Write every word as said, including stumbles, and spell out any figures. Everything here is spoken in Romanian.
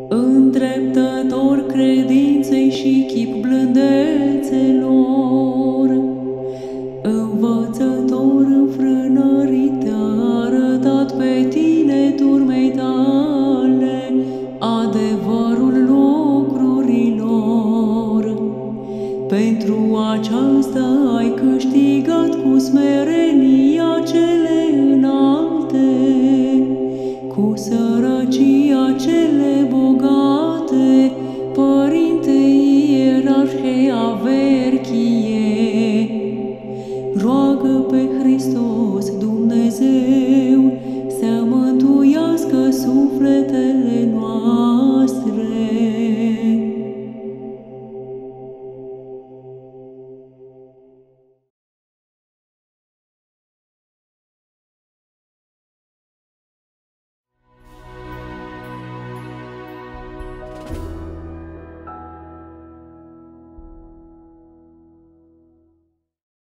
îndreptător credinței și chip blândețelor, învățător înfrânărit, te-a arătat pe tine turmei tale adevărul lucrurilor. Pentru aceasta ai câștigat cu smerenia cele înalte, cu sărăcia